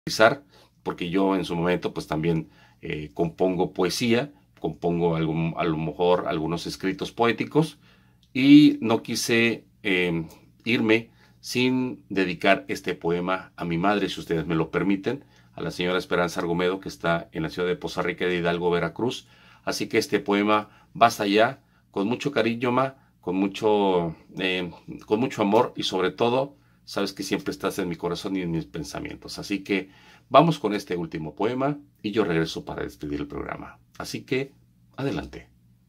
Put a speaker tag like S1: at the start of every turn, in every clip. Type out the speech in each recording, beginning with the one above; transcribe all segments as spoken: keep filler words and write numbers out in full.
S1: porque yo en su momento pues también eh, compongo poesía, compongo algún, a lo mejor algunos escritos poéticos y no quise eh, irme sin dedicar este poema a mi madre, si ustedes me lo permiten, a la señora Esperanza Argumedo, que está en la ciudad de Poza Rica de Hidalgo, Veracruz. Así que este poema va hasta allá, con mucho cariño, ma, con mucho, eh, con mucho amor y sobre todo, sabes que siempre estás en mi corazón y en mis pensamientos. Así que vamos con este último poema y yo regreso para despedir el programa. Así que, adelante.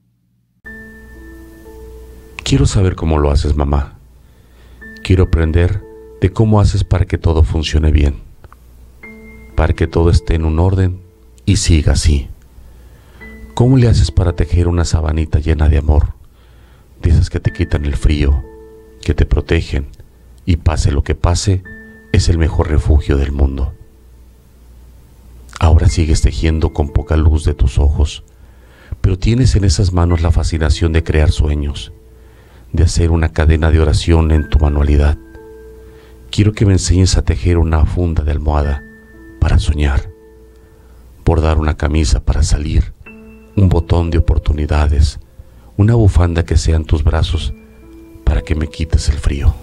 S2: Quiero saber cómo lo haces, mamá. Quiero aprender de cómo haces para que todo funcione bien, para que todo esté en un orden y siga así. ¿Cómo le haces para tejer una sabanita llena de amor, de esas que te quitan el frío, que te protegen y pase lo que pase, es el mejor refugio del mundo? Ahora sigues tejiendo con poca luz de tus ojos, pero tienes en esas manos la fascinación de crear sueños, de hacer una cadena de oración en tu manualidad. Quiero que me enseñes a tejer una funda de almohada para soñar, bordar una camisa para salir, un botón de oportunidades, una bufanda que sea en tus brazos para que me quites el frío.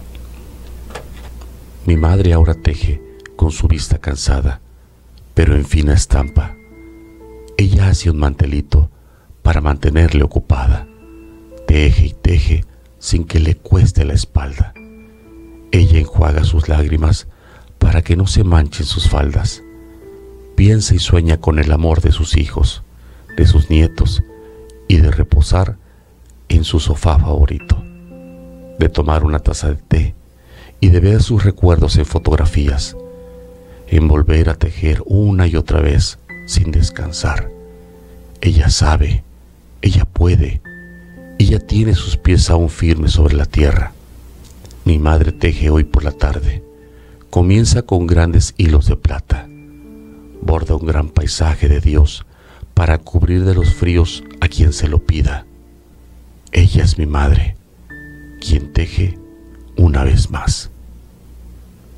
S2: Mi madre ahora teje con su vista cansada, pero en fina estampa. Ella hace un mantelito para mantenerle ocupada. Teje y teje sin que le cueste la espalda. Ella enjuaga sus lágrimas para que no se manchen sus faldas. Piensa y sueña con el amor de sus hijos, de sus nietos y de reposar en su sofá favorito, de tomar una taza de té y de ver sus recuerdos en fotografías, en volver a tejer una y otra vez sin descansar. Ella sabe, ella puede, ella tiene sus pies aún firmes sobre la tierra. Mi madre teje hoy por la tarde. Comienza con grandes hilos de plata. Borda un gran paisaje de Dios para cubrir de los fríos a quien se lo pida. Ella es mi madre, quien teje una vez más.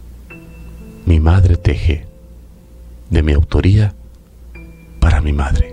S2: Mi madre teje, de mi autoría para mi madre.